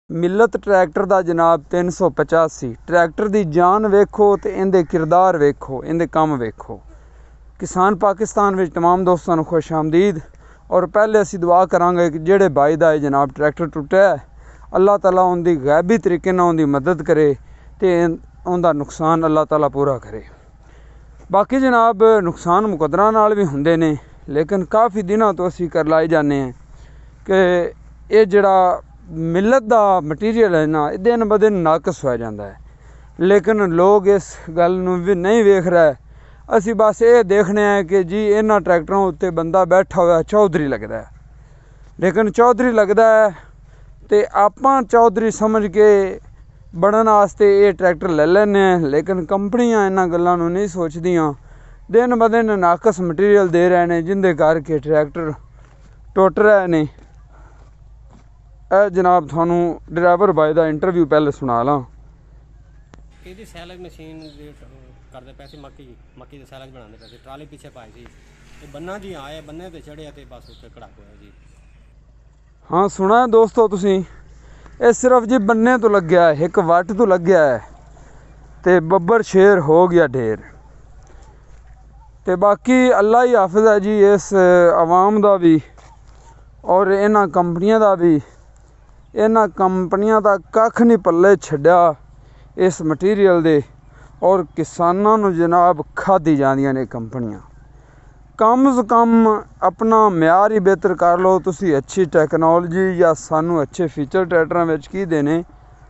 मिलत ट्रैक्टर का जनाब 385 ट्रैक्टर की जान वेखो तो इनके किरदार वेखो, इनके काम वेखो। किसान पाकिस्तान में तमाम दोस्तों को खुश आमदीद। और पहले असी दुआ करांगे कि जेड़े भाई का जनाब ट्रैक्टर टुटा है, अल्लाह ताला उनकी गैबी तरीके नाल उनकी मदद करे तो उनका नुकसान अल्लाह ताला पूरा करे। बाकी जनाब नुकसान मुकदरा नाल भी होंदे ने, लेकिन काफ़ी दिनों तो असी कर लाई जाने हैं कि ये जड़ा मिलत का मटीरियल है ना, दिन ब दिन नाकस हो जाता है। लेकिन लोग इस गल नूं भी नहीं वेख रहे। असी बस ये देखने हैं कि जी इन्हां ट्रैक्टरों उत्ते बंदा बैठा हुआ चौधरी लगता है, लेकिन चौधरी लगता है तो आपां चौधरी समझ के बनने वास्ते ये ट्रैक्टर ले लेने। लेकिन कंपनियां इन्हां गल्लां नूं नहीं सोचदियां, दिन ब दिन नाकस मटीरियल दे रहे हैं, जिंदे करके ट्रैक्टर टुट रहे हैं। जनाब थानू ड्राइवर बाय का इंटरव्यू पहले सुना ला। ਇਹਦੀ ਸੈਲਜ ਮਸ਼ੀਨ ਕਰਦੇ ਪਏ ਸੀ, ਮੱਕੀ ਦੇ ਸੈਲਜ ਬਣਾਉਂਦੇ ਪਏ ਸੀ, ਟਰਾਲੀ ਪਿੱਛੇ ਪਾਈ ਸੀ ਤੇ ਬੰਨਾ ਜੀ ਆਏ, ਬੰਨੇ ਤੇ ਚੜਿਆ ਤੇ ਬਸ ਉੱਤੇ ਕੜਾਕ ਹੋਇਆ ਜੀ। हाँ सुना है दोस्तों तुसी, ये सिर्फ जी बन्ने तो लग गया है, एक वट तो लग गया है ते बब्बर शेर हो गया ढेर। ते बाकी अल्लाह ही हाफिज है जी इस आवाम का भी और इन्हां कंपनियां का भी। इन्हां कंपनियां का कख नहीं पल्ले छड्या इस मटीरियल दे, और किसानां नूं जनाब खाधी जांदियां ने कंपनियां। कम से कम अपना म्यार ही बेहतर कर लो तुसी, अच्छी टैक्नोलॉजी या सानू अच्छे फीचर ट्रैक्टरां विच की देने।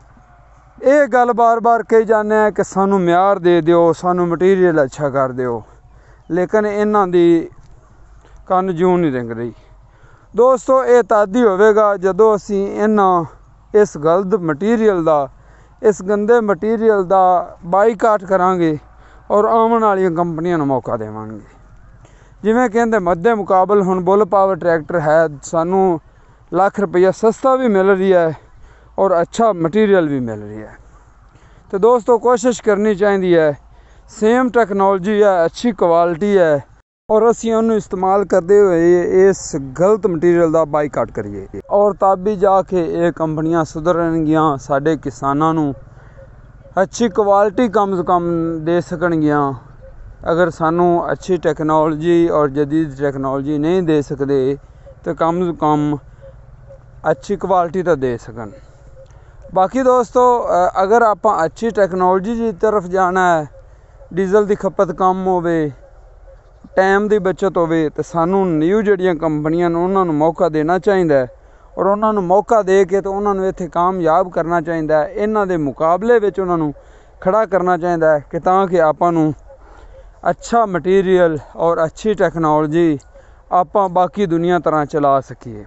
ये गल बार बार कही जाने हैं कि सानू म्यार दे दिओ, सानू मटीरियल अच्छा कर दिओ, लेकिन इन्हां दी कन्न जूं नहीं रिंग रही। दोस्तों ये तादी होवेगा जदों असी इन्हां इस गलत मटीरियल दा, इस गंदे मटीरियल दा बाईकाट करांगे और आवन वाली कंपनियां नूं मौका देवांगे। जिवें कहंदे मध्य मुकाबल हुण बुल पावर ट्रैक्टर है, सानू लाख रुपया सस्ता भी मिल रही है और अच्छा मटीरियल भी मिल रही है। तो दोस्तों कोशिश करनी चाहिए है, सेम टेक्नोलॉजी है, अच्छी क्वालिटी है, और असी उन्हें इस्तेमाल करते हुए इस गलत मटीरियल का बाईकाट करिए, और तब भी जाके ये कंपनियां सुधरनगियां, साडे किसानां नूं अच्छी क्वालिटी कम से कम दे सकणगियां। अगर सानू अच्छी टेक्नोलॉजी और जदीद टेक्नोलॉजी नहीं दे सकते तो कम से कम अच्छी क्वालिटी तो दे सकन। बाकी दोस्तों अगर आप अच्छी टेक्नोलॉजी की तरफ जाना है, डीजल की खपत कम होवे, टाइम की बचत होवे, तो सानू न्यू जड़ियाँ कंपनियां उन्होंने मौका देना चाहिए और उन्होंने मौका दे के तो उन्होंने इत्थे कामयाब करना चाहिए। इन्हां दे मुकाबले विच उन्होंने खड़ा करना चाहिए कि ताकि आपां अच्छा मटीरियल और अच्छी टेक्नोलॉजी आप बाकी दुनिया तरह चला सकीए।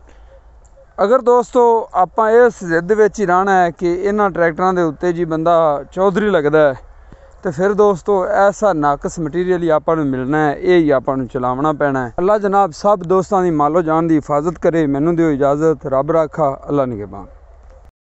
अगर दोस्तों आप इस जिद विच ही रहना है कि इन्हां ट्रैक्टरां दे उत्ते जी बंदा चौधरी लगता है, तो फिर दोस्तों ऐसा नाकस मटीरियल ही आपको मिलना है, ये ही आपको चलावना पैना है। अल्लाह जनाब सब दोस्तों की मालो जान की हिफाजत करे। मैनू दिओ इजाज़त, रब राखा, अल्लाह निगहबान।